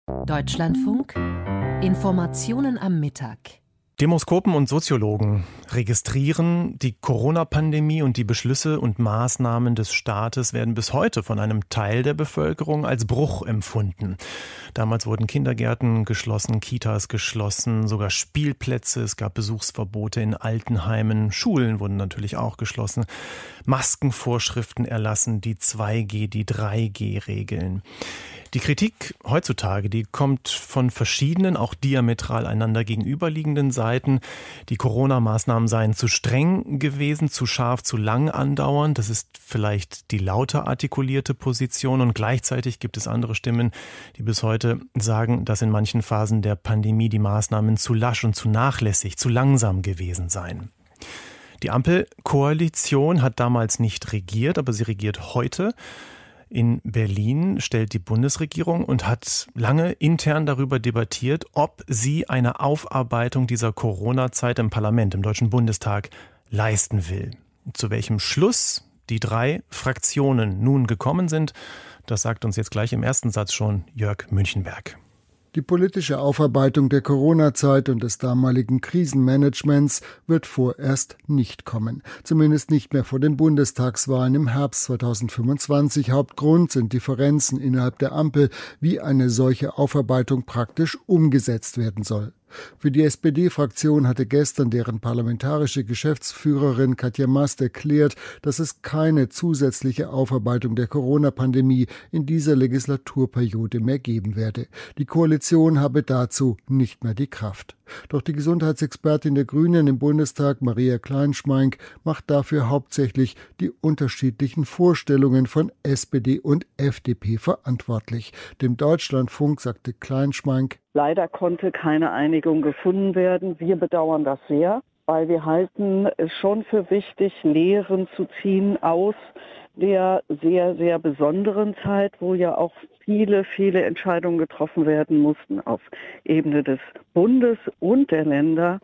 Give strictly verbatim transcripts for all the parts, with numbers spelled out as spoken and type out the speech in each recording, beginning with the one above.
Deutschlandfunk Informationen am Mittag. Demoskopen und Soziologen registrieren, die Corona-Pandemie und die Beschlüsse und Maßnahmen des Staates werden bis heute von einem Teil der Bevölkerung als Bruch empfunden. Damals wurden Kindergärten geschlossen, Kitas geschlossen, sogar Spielplätze, es gab Besuchsverbote in Altenheimen, Schulen wurden natürlich auch geschlossen, Maskenvorschriften erlassen, die zwei G, die drei G Regeln. Die Kritik heutzutage, die kommt von verschiedenen, auch diametral einander gegenüberliegenden Seiten. Die Corona-Maßnahmen seien zu streng gewesen, zu scharf, zu lang andauernd. Das ist vielleicht die lauter artikulierte Position. Und gleichzeitig gibt es andere Stimmen, die bis heute sagen, dass in manchen Phasen der Pandemie die Maßnahmen zu lasch und zu nachlässig, zu langsam gewesen seien. Die Ampelkoalition hat damals nicht regiert, aber sie regiert heute. In Berlin stellt die Bundesregierung und hat lange intern darüber debattiert, ob sie eine Aufarbeitung dieser Corona-Zeit im Parlament, im Deutschen Bundestag, leisten will. Zu welchem Schluss die drei Fraktionen nun gekommen sind, das sagt uns jetzt gleich im ersten Satz schon Jörg Münchenberg. Die politische Aufarbeitung der Corona-Zeit und des damaligen Krisenmanagements wird vorerst nicht kommen. Zumindest nicht mehr vor den Bundestagswahlen im Herbst zweitausendfünfundzwanzig. Hauptgrund sind Differenzen innerhalb der Ampel, wie eine solche Aufarbeitung praktisch umgesetzt werden soll. Für die S P D-Fraktion hatte gestern deren parlamentarische Geschäftsführerin Katja Mast erklärt, dass es keine zusätzliche Aufarbeitung der Corona-Pandemie in dieser Legislaturperiode mehr geben werde. Die Koalition habe dazu nicht mehr die Kraft. Doch die Gesundheitsexpertin der Grünen im Bundestag, Maria Kleinschmeink, macht dafür hauptsächlich die unterschiedlichen Vorstellungen von S P D und F D P verantwortlich. Dem Deutschlandfunk sagte Kleinschmeink: Leider konnte keine Einigung gefunden werden. Wir bedauern das sehr, weil wir halten es schon für wichtig, Lehren zu ziehen aus der sehr, sehr besonderen Zeit, wo ja auch viele, viele Entscheidungen getroffen werden mussten auf Ebene des Bundes und der Länder,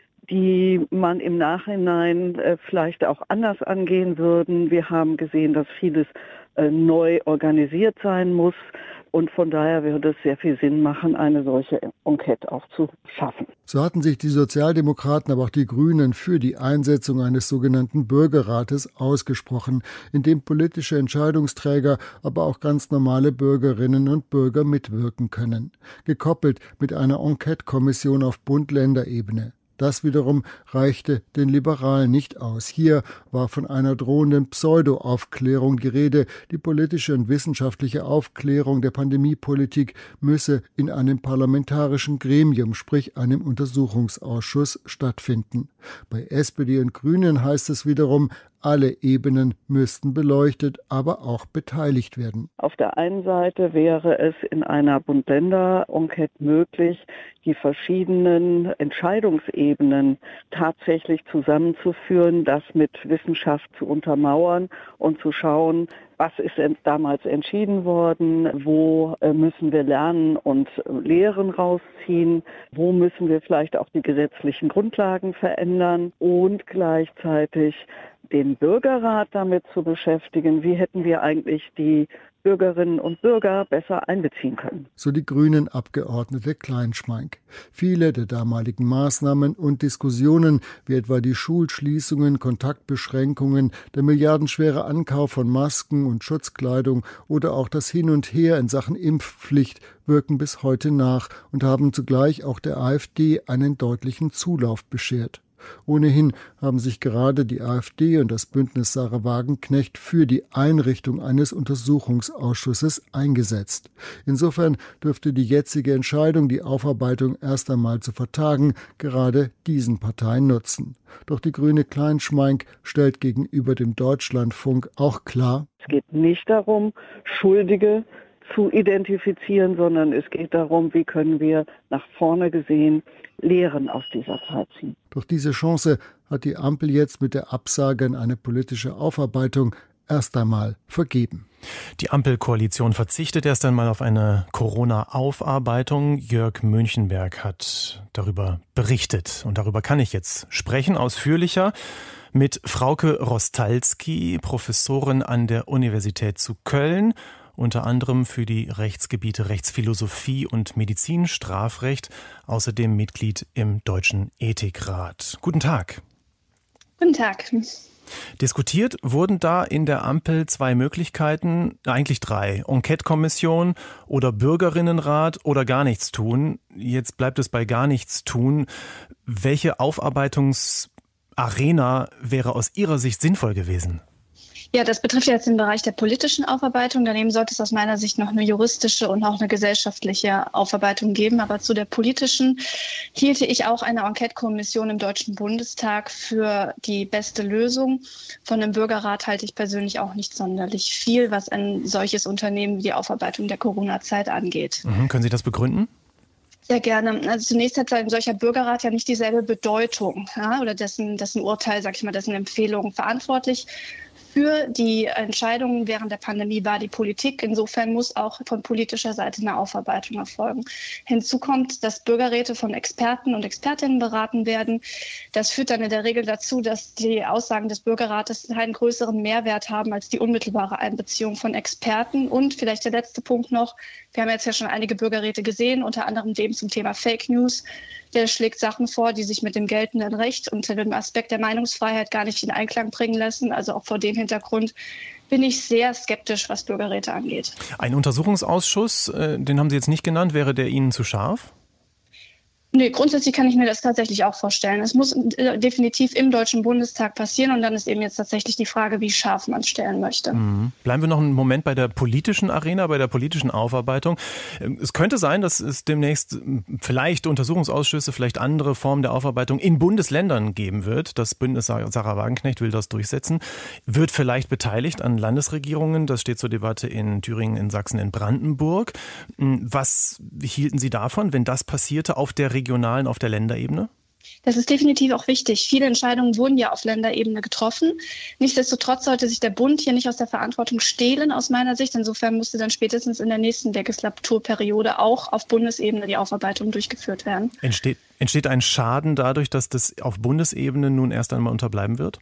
die man im Nachhinein äh, vielleicht auch anders angehen würden. Wir haben gesehen, dass vieles äh, neu organisiert sein muss. Und von daher würde es sehr viel Sinn machen, eine solche Enquete auch zu schaffen. So hatten sich die Sozialdemokraten, aber auch die Grünen für die Einsetzung eines sogenannten Bürgerrates ausgesprochen, in dem politische Entscheidungsträger, aber auch ganz normale Bürgerinnen und Bürger mitwirken können. Gekoppelt mit einer Enquete-Kommission auf Bund-Länder-Ebene. Das wiederum reichte den Liberalen nicht aus. Hier war von einer drohenden Pseudo-Aufklärung die Rede. Die politische und wissenschaftliche Aufklärung der Pandemiepolitik müsse in einem parlamentarischen Gremium, sprich einem Untersuchungsausschuss, stattfinden. Bei S P D und Grünen heißt es wiederum, alle Ebenen müssten beleuchtet, aber auch beteiligt werden. Auf der einen Seite wäre es in einer Bund-Länder-Enquete möglich, die verschiedenen Entscheidungsebenen tatsächlich zusammenzuführen, das mit Wissenschaft zu untermauern und zu schauen, was ist damals entschieden worden, wo müssen wir lernen und Lehren rausziehen, wo müssen wir vielleicht auch die gesetzlichen Grundlagen verändern und gleichzeitig den Bürgerrat damit zu beschäftigen, wie hätten wir eigentlich die Bürgerinnen und Bürger besser einbeziehen können. So die grünen Abgeordnete Kleinschmeink. Viele der damaligen Maßnahmen und Diskussionen, wie etwa die Schulschließungen, Kontaktbeschränkungen, der milliardenschwere Ankauf von Masken und Schutzkleidung oder auch das Hin und Her in Sachen Impfpflicht wirken bis heute nach und haben zugleich auch der AfD einen deutlichen Zulauf beschert. Ohnehin haben sich gerade die AfD und das Bündnis Sarah Wagenknecht für die Einrichtung eines Untersuchungsausschusses eingesetzt. Insofern dürfte die jetzige Entscheidung, die Aufarbeitung erst einmal zu vertagen, gerade diesen Parteien nutzen. Doch die grüne Kleinschmeink stellt gegenüber dem Deutschlandfunk auch klar: Es geht nicht darum, Schuldige zu identifizieren, sondern es geht darum, wie können wir nach vorne gesehen Lehren aus dieser Zeit ziehen. Doch diese Chance hat die Ampel jetzt mit der Absage an eine politische Aufarbeitung erst einmal vergeben. Die Ampelkoalition verzichtet erst einmal auf eine Corona-Aufarbeitung. Jörg Münchenberg hat darüber berichtet. Und darüber kann ich jetzt sprechen, ausführlicher, mit Frauke Rostalski, Professorin an der Universität zu Köln unter anderem für die Rechtsgebiete Rechtsphilosophie und Medizinstrafrecht, außerdem Mitglied im Deutschen Ethikrat. Guten Tag. Guten Tag. Diskutiert wurden da in der Ampel zwei Möglichkeiten, eigentlich drei. Enquete-Kommission oder Bürgerinnenrat oder gar nichts tun. Jetzt bleibt es bei gar nichts tun. Welche Aufarbeitungsarena wäre aus Ihrer Sicht sinnvoll gewesen? Ja, das betrifft jetzt den Bereich der politischen Aufarbeitung. Daneben sollte es aus meiner Sicht noch eine juristische und auch eine gesellschaftliche Aufarbeitung geben. Aber zu der politischen hielte ich auch eine Enquete-Kommission im Deutschen Bundestag für die beste Lösung. Von einem Bürgerrat halte ich persönlich auch nicht sonderlich viel, was ein solches Unternehmen wie die Aufarbeitung der Corona-Zeit angeht. Mhm. Können Sie das begründen? Sehr gerne. Also zunächst hat ein solcher Bürgerrat ja nicht dieselbe Bedeutung, ja, oder dessen, dessen Urteil, sag ich mal, dessen Empfehlung verantwortlich. Für die Entscheidungen während der Pandemie war die Politik. Insofern muss auch von politischer Seite eine Aufarbeitung erfolgen. Hinzu kommt, dass Bürgerräte von Experten und Expertinnen beraten werden. Das führt dann in der Regel dazu, dass die Aussagen des Bürgerrates einen größeren Mehrwert haben als die unmittelbare Einbeziehung von Experten. Und vielleicht der letzte Punkt noch. Wir haben jetzt ja schon einige Bürgerräte gesehen, unter anderem dem zum Thema Fake News. Der schlägt Sachen vor, die sich mit dem geltenden Recht unter dem Aspekt der Meinungsfreiheit gar nicht in Einklang bringen lassen. Also auch vor dem Hintergrund bin ich sehr skeptisch, was Bürgerräte angeht. Ein Untersuchungsausschuss, den haben Sie jetzt nicht genannt, wäre der Ihnen zu scharf? Nee, grundsätzlich kann ich mir das tatsächlich auch vorstellen. Es muss äh, definitiv im Deutschen Bundestag passieren und dann ist eben jetzt tatsächlich die Frage, wie scharf man es stellen möchte. Mhm. Bleiben wir noch einen Moment bei der politischen Arena, bei der politischen Aufarbeitung. Es könnte sein, dass es demnächst vielleicht Untersuchungsausschüsse, vielleicht andere Formen der Aufarbeitung in Bundesländern geben wird. Das Bündnis Sarah Wagenknecht will das durchsetzen. Wird vielleicht beteiligt an Landesregierungen. Das steht zur Debatte in Thüringen, in Sachsen, in Brandenburg. Was hielten Sie davon, wenn das passierte auf der regionalen, auf der Länderebene? Das ist definitiv auch wichtig. Viele Entscheidungen wurden ja auf Länderebene getroffen. Nichtsdestotrotz sollte sich der Bund hier nicht aus der Verantwortung stehlen, aus meiner Sicht. Insofern musste dann spätestens in der nächsten Legislaturperiode auch auf Bundesebene die Aufarbeitung durchgeführt werden. Entsteht, entsteht ein Schaden dadurch, dass das auf Bundesebene nun erst einmal unterbleiben wird?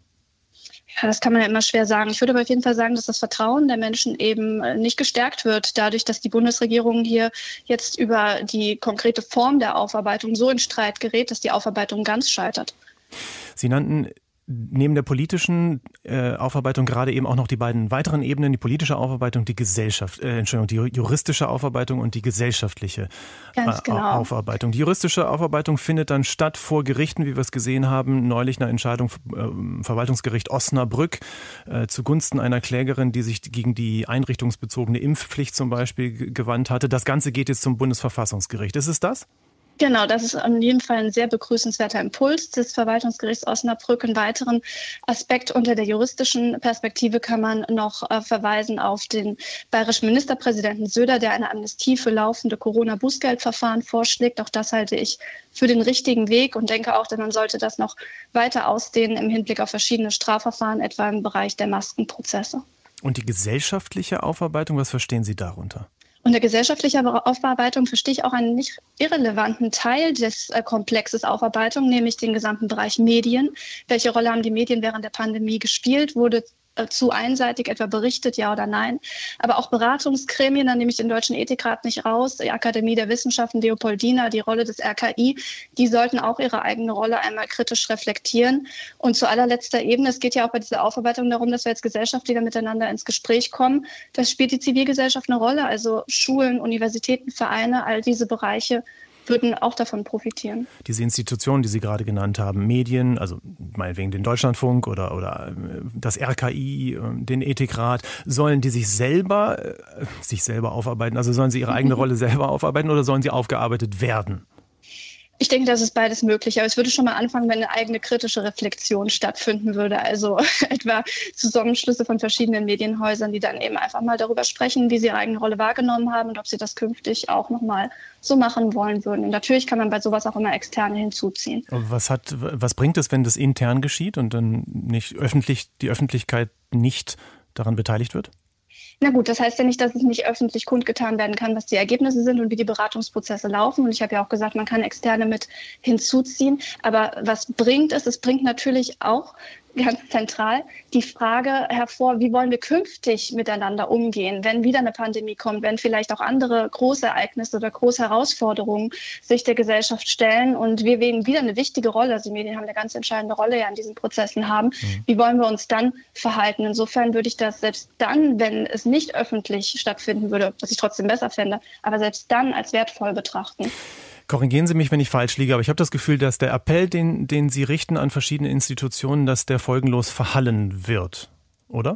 Ja, das kann man ja immer schwer sagen. Ich würde aber auf jeden Fall sagen, dass das Vertrauen der Menschen eben nicht gestärkt wird, dadurch, dass die Bundesregierung hier jetzt über die konkrete Form der Aufarbeitung so in Streit gerät, dass die Aufarbeitung ganz scheitert. Sie nannten neben der politischen äh, Aufarbeitung gerade eben auch noch die beiden weiteren Ebenen, die politische Aufarbeitung, die Gesellschaft, äh, Entschuldigung, die juristische Aufarbeitung und die gesellschaftliche Ganz äh, genau. Aufarbeitung. Die juristische Aufarbeitung findet dann statt vor Gerichten, wie wir es gesehen haben, neulich eine Entscheidung äh, Verwaltungsgericht Osnabrück äh, zugunsten einer Klägerin, die sich gegen die einrichtungsbezogene Impfpflicht zum Beispiel g- gewandt hatte. Das Ganze geht jetzt zum Bundesverfassungsgericht. Ist es das? Genau, das ist in jedem Fall ein sehr begrüßenswerter Impuls des Verwaltungsgerichts Osnabrück. Einen weiteren Aspekt unter der juristischen Perspektive kann man noch äh, verweisen auf den bayerischen Ministerpräsidenten Söder, der eine Amnestie für laufende Corona-Bußgeldverfahren vorschlägt. Auch das halte ich für den richtigen Weg und denke auch, dass man sollte das noch weiter ausdehnen im Hinblick auf verschiedene Strafverfahren, etwa im Bereich der Maskenprozesse. Und die gesellschaftliche Aufarbeitung, was verstehen Sie darunter? Unter gesellschaftlicher Aufarbeitung verstehe ich auch einen nicht irrelevanten Teil des äh, Komplexes Aufarbeitung, nämlich den gesamten Bereich Medien. Welche Rolle haben die Medien während der Pandemie gespielt? Wurde äh, zu einseitig etwa berichtet, ja oder nein? Aber auch Beratungsgremien, da nehme ich den Deutschen Ethikrat nicht raus, die Akademie der Wissenschaften, Leopoldina, die Rolle des R K I, die sollten auch ihre eigene Rolle einmal kritisch reflektieren. Und zu allerletzter Ebene, es geht ja auch bei dieser Aufarbeitung darum, dass wir als Gesellschaft wieder miteinander ins Gespräch kommen. Das spielt die Zivilgesellschaft eine Rolle, also Schulen, Universitäten, Vereine, all diese Bereiche würden auch davon profitieren. Diese Institutionen, die Sie gerade genannt haben, Medien, also meinetwegen den Deutschlandfunk oder, oder das R K I, den Ethikrat, sollen die sich selber, sich selber aufarbeiten, also sollen sie ihre eigene Rolle selber aufarbeiten oder sollen sie aufgearbeitet werden? Ich denke, das ist beides möglich. Aber es würde schon mal anfangen, wenn eine eigene kritische Reflexion stattfinden würde. Also etwa Zusammenschlüsse von verschiedenen Medienhäusern, die dann eben einfach mal darüber sprechen, wie sie ihre eigene Rolle wahrgenommen haben und ob sie das künftig auch nochmal so machen wollen würden. Und natürlich kann man bei sowas auch immer Externe hinzuziehen. Was hat, was bringt es, wenn das intern geschieht und dann nicht öffentlich, die Öffentlichkeit nicht daran beteiligt wird? Na gut, das heißt ja nicht, dass es nicht öffentlich kundgetan werden kann, was die Ergebnisse sind und wie die Beratungsprozesse laufen. Und ich habe ja auch gesagt, man kann Externe mit hinzuziehen. Aber was bringt es? Es bringt natürlich auch ganz zentral die Frage hervor, wie wollen wir künftig miteinander umgehen, wenn wieder eine Pandemie kommt, wenn vielleicht auch andere große Ereignisse oder große Herausforderungen sich der Gesellschaft stellen und wir eben wieder eine wichtige Rolle, also die Medien haben eine ganz entscheidende Rolle ja in diesen Prozessen haben, mhm. wie wollen wir uns dann verhalten? Insofern würde ich das selbst dann, wenn es nicht öffentlich stattfinden würde, was ich trotzdem besser fände, aber selbst dann als wertvoll betrachten. Korrigieren Sie mich, wenn ich falsch liege, aber ich habe das Gefühl, dass der Appell, den, den Sie richten an verschiedene Institutionen, dass der folgenlos verhallen wird, oder?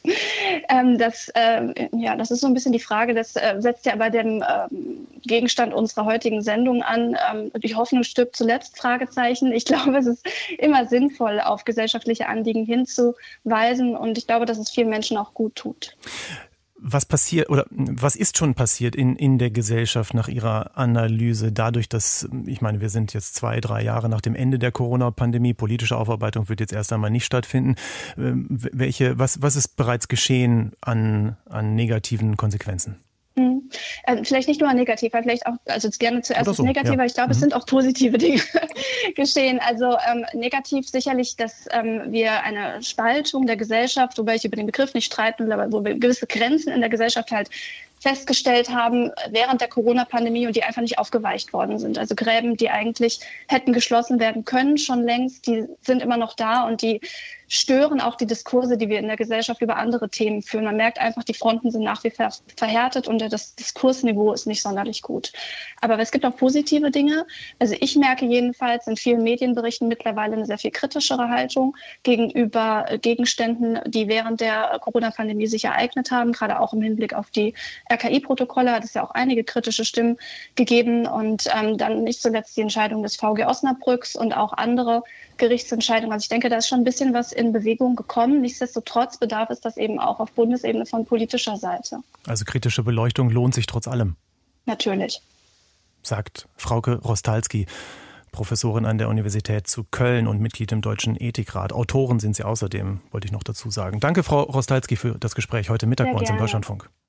ähm, das, äh, ja, das ist so ein bisschen die Frage, das äh, setzt ja bei dem äh, Gegenstand unserer heutigen Sendung an. Ähm, die Hoffnung stirbt zuletzt, Fragezeichen. Ich glaube, es ist immer sinnvoll, auf gesellschaftliche Anliegen hinzuweisen und ich glaube, dass es vielen Menschen auch gut tut. Was passiert oder was ist schon passiert in, in der Gesellschaft nach Ihrer Analyse dadurch, dass, ich meine, wir sind jetzt zwei, drei Jahre nach dem Ende der Corona-Pandemie, politische Aufarbeitung wird jetzt erst einmal nicht stattfinden. Welche, was, was ist bereits geschehen an, an negativen Konsequenzen? Hm. Äh, vielleicht nicht nur negativ, vielleicht auch, also gerne zuerst so, das Negative, ja. aber ich glaube, mhm. es sind auch positive Dinge geschehen. Also ähm, negativ sicherlich, dass ähm, wir eine Spaltung der Gesellschaft, wobei ich über den Begriff nicht streiten will, aber wo wir gewisse Grenzen in der Gesellschaft halt festgestellt haben während der Corona-Pandemie und die einfach nicht aufgeweicht worden sind. Also Gräben, die eigentlich hätten geschlossen werden können, schon längst, die sind immer noch da und die stören auch die Diskurse, die wir in der Gesellschaft über andere Themen führen. Man merkt einfach, die Fronten sind nach wie vor verhärtet und das Diskursniveau ist nicht sonderlich gut. Aber es gibt auch positive Dinge. Also ich merke jedenfalls in vielen Medienberichten mittlerweile eine sehr viel kritischere Haltung gegenüber Gegenständen, die während der Corona-Pandemie sich ereignet haben, gerade auch im Hinblick auf die R K I-Protokolle hat es ja auch einige kritische Stimmen gegeben und ähm, dann nicht zuletzt die Entscheidung des V G Osnabrücks und auch andere Gerichtsentscheidungen. Also ich denke, da ist schon ein bisschen was in Bewegung gekommen. Nichtsdestotrotz bedarf es das eben auch auf Bundesebene von politischer Seite. Also kritische Beleuchtung lohnt sich trotz allem. Natürlich. Sagt Frauke Rostalski, Professorin an der Universität zu Köln und Mitglied im Deutschen Ethikrat. Autoren sind Sie außerdem, wollte ich noch dazu sagen. Danke, Frau Rostalski, für das Gespräch heute Mittag bei uns im Deutschlandfunk.